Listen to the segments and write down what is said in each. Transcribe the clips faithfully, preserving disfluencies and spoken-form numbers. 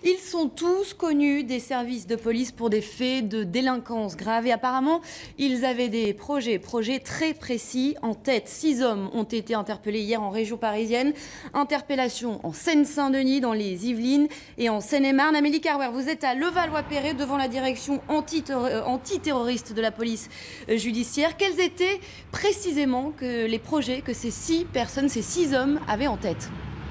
Ils sont tous connus des services de police pour des faits de délinquance grave. Et apparemment, ils avaient des projets, projets très précis en tête. Six hommes ont été interpellés hier en région parisienne. Interpellation en Seine-Saint-Denis, dans les Yvelines et en Seine-et-Marne. Amélie Carwer, vous êtes à Levallois-Perret devant la direction antiterroriste de la police judiciaire. Quels étaient précisément que les projets que ces six personnes, ces six hommes avaient en tête ?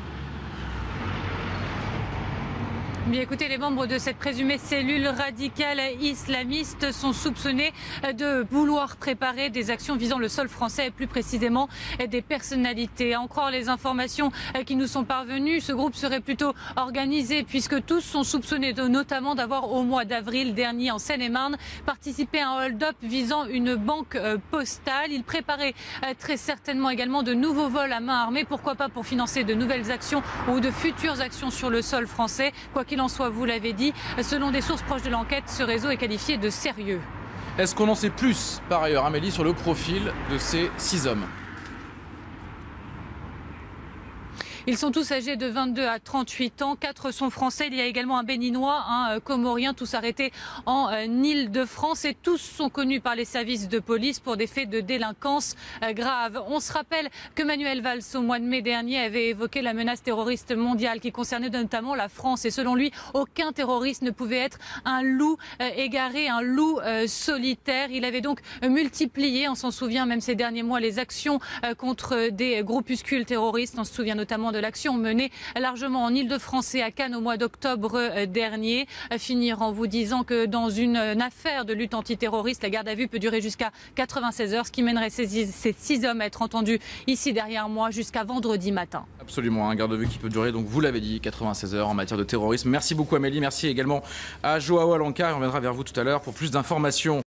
Bien écoutez, les membres de cette présumée cellule radicale islamiste sont soupçonnés de vouloir préparer des actions visant le sol français et plus précisément des personnalités. À en croire les informations qui nous sont parvenues, ce groupe serait plutôt organisé puisque tous sont soupçonnés de, notamment d'avoir au mois d'avril dernier en Seine-et-Marne participé à un hold-up visant une banque postale. Ils préparaient très certainement également de nouveaux vols à main armée, pourquoi pas pour financer de nouvelles actions ou de futures actions sur le sol français. Quoi qu'il en soit, vous l'avez dit, selon des sources proches de l'enquête, ce réseau est qualifié de sérieux. Est-ce qu'on en sait plus, par ailleurs, Amélie, sur le profil de ces six hommes ? Ils sont tous âgés de vingt-deux à trente-huit ans. Quatre sont français. Il y a également un béninois, un comorien, tous arrêtés en Île-de-France. Et tous sont connus par les services de police pour des faits de délinquance grave. On se rappelle que Manuel Valls, au mois de mai dernier, avait évoqué la menace terroriste mondiale qui concernait notamment la France. Et selon lui, aucun terroriste ne pouvait être un loup égaré, un loup solitaire. Il avait donc multiplié, on s'en souvient même ces derniers mois, les actions contre des groupuscules terroristes. On se souvient notamment de de l'action menée largement en Île-de-France et à Cannes au mois d'octobre dernier. À finir en vous disant que dans une affaire de lutte antiterroriste, la garde à vue peut durer jusqu'à quatre-vingt-seize heures, ce qui mènerait ces, ces six hommes à être entendus ici derrière moi jusqu'à vendredi matin. Absolument, un garde à vue qui peut durer, donc vous l'avez dit, quatre-vingt-seize heures en matière de terrorisme. Merci beaucoup Amélie, merci également à Joao Alencar. On reviendra vers vous tout à l'heure pour plus d'informations.